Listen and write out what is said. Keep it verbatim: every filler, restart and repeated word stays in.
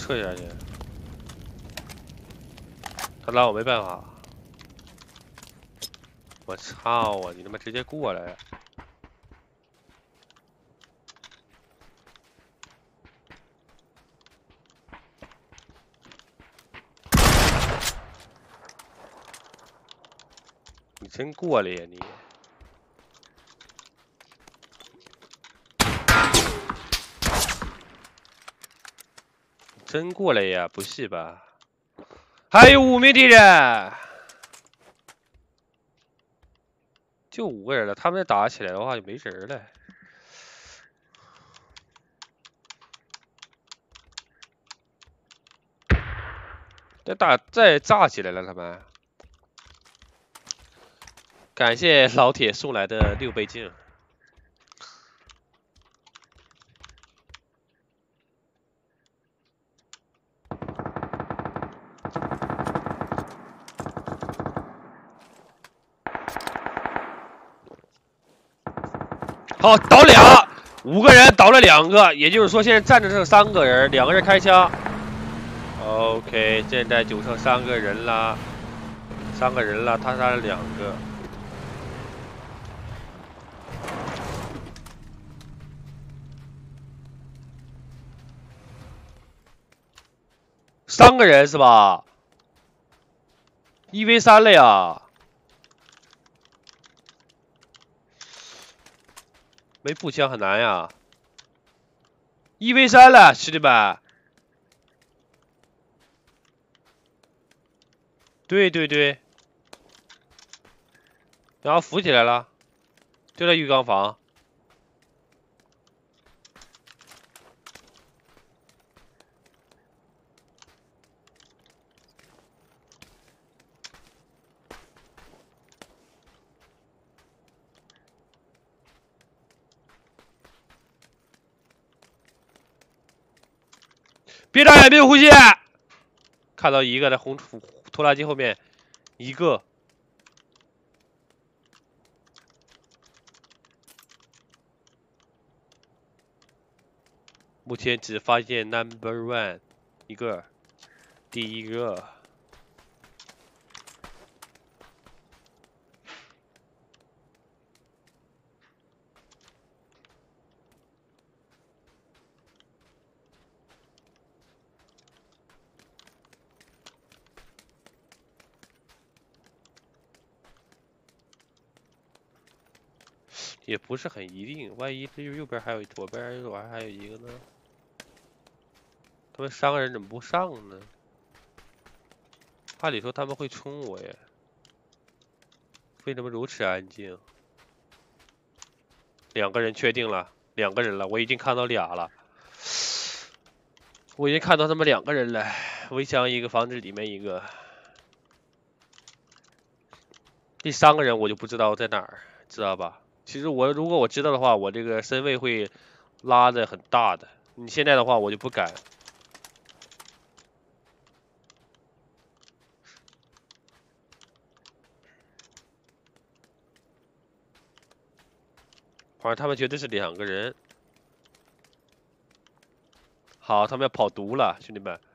撤下去，他拉我没办法。我操啊！你他妈直接过来！你真过来呀你！真过来呀？不是吧？还有五名敌人，就五个人了。他们打起来的话就没人了。再打再炸起来了，他们。感谢老铁送来的六倍镜。好，倒俩，五个人倒了两个，也就是说现在站着剩三个人，两个人开枪。OK， 现在就剩三个人了，三个人了，他杀了两个。三个人是吧？一 v 三了呀。没步枪很难呀。一 v 三了，兄弟们。对对对。然后扶起来了，就在浴缸房。别眨眼，别呼吸。看到一个在红拖拉机后面，一个。目前只发现 number one 一个，第一个。也不是很一定，万一这右边还有，左边左边还有一个呢？他们三个人怎么不上呢？按理说他们会冲我耶，为什么如此安静？两个人确定了，两个人了，我已经看到俩了，我已经看到他们两个人了，围墙一个，房子里面一个，第三个人我就不知道在哪儿，知道吧？其实我如果我知道的话，我这个身位会拉的很大的。你现在的话，我就不敢。反正他们绝对是两个人。好，他们要跑毒了，兄弟们。